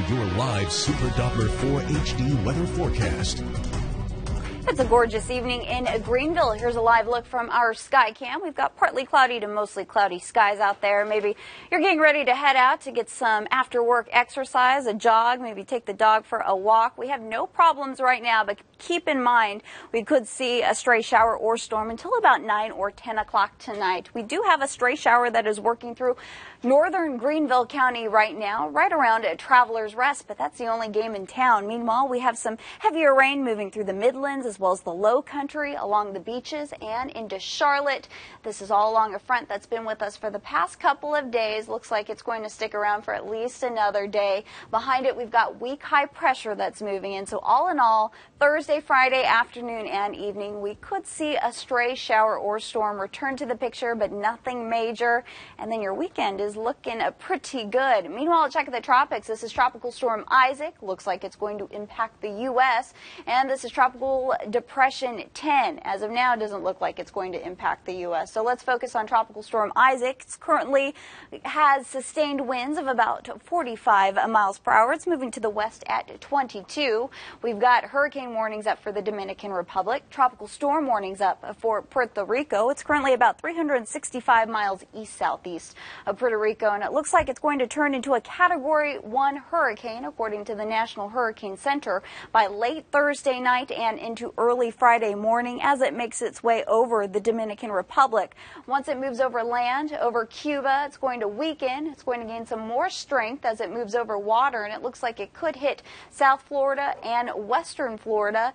your live Super Doppler 4 HD weather forecast. It's a gorgeous evening in Greenville. Here's a live look from our sky cam. We've got partly cloudy to mostly cloudy skies out there. Maybe you're getting ready to head out to get some after work exercise, a jog, maybe take the dog for a walk. We have no problems right now, but keep in mind we could see a stray shower or storm until about 9 or 10 o'clock tonight. We do have a stray shower that is working through northern Greenville County right now, right around Travelers Rest, but that's the only game in town. Meanwhile, we have some heavier rain moving through the Midlands as well as the low country, along the beaches and into Charlotte. This is all along a front that's been with us for the past couple of days. Looks like it's going to stick around for at least another day. Behind it, we've got weak high pressure that's moving in. So all in all, Thursday, Friday afternoon and evening, we could see a stray shower or storm return to the picture, but nothing major. And then your weekend is looking pretty good. Meanwhile, check the tropics. This is Tropical Storm Isaac. Looks like it's going to impact the U.S. And this is Tropical Depression 10. As of now, it doesn't look like it's going to impact the U.S. So let's focus on Tropical Storm Isaac. It currently has sustained winds of about 45 miles per hour. It's moving to the west at 22. We've got hurricane warnings up for the Dominican Republic. Tropical storm warnings up for Puerto Rico. It's currently about 365 miles east-southeast of Puerto Rico, and it looks like it's going to turn into a Category 1 hurricane, according to the National Hurricane Center, by late Thursday night and into early Friday morning as it makes its way over the Dominican Republic. Once it moves over land, over Cuba, it's going to weaken. It's going to gain some more strength as it moves over water, and it looks like it could hit South Florida and western Florida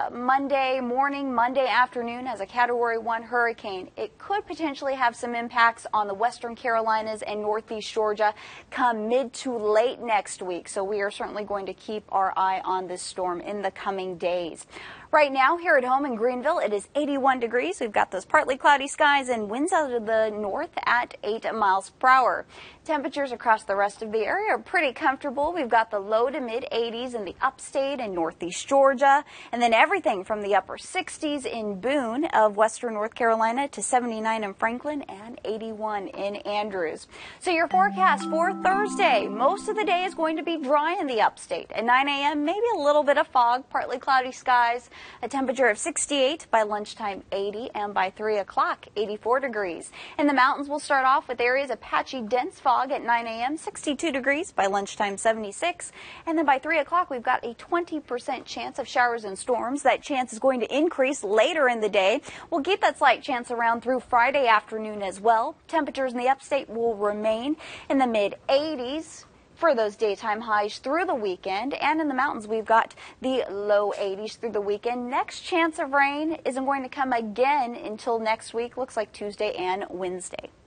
Monday morning, Monday afternoon as a Category 1 hurricane. It could potentially have some impacts on the western Carolinas and northeast Georgia come mid to late next week. So we are certainly going to keep our eye on this storm in the coming days. Right now, here at home in Greenville, it is 81 degrees. We've got those partly cloudy skies and winds out of the north at 8 miles per hour. Temperatures across the rest of the area are pretty comfortable. We've got the low to mid 80s in the upstate and northeast Georgia, and then everything from the upper 60s in Boone of western North Carolina to 79 in Franklin and 81 in Andrews. So your forecast for Thursday, most of the day is going to be dry in the upstate. At 9 a.m., maybe a little bit of fog, partly cloudy skies. A temperature of 68, by lunchtime 80, and by 3 o'clock 84 degrees. In the mountains, we'll start off with areas of patchy dense fog at 9 a.m., 62 degrees, by lunchtime 76, and then by 3 o'clock we've got a 20% chance of showers and storms. That chance is going to increase later in the day. We'll keep that slight chance around through Friday afternoon as well. Temperatures in the upstate will remain in the mid-80s for those daytime highs through the weekend, and in the mountains we've got the low 80s through the weekend. Next chance of rain isn't going to come again until next week, looks like Tuesday and Wednesday.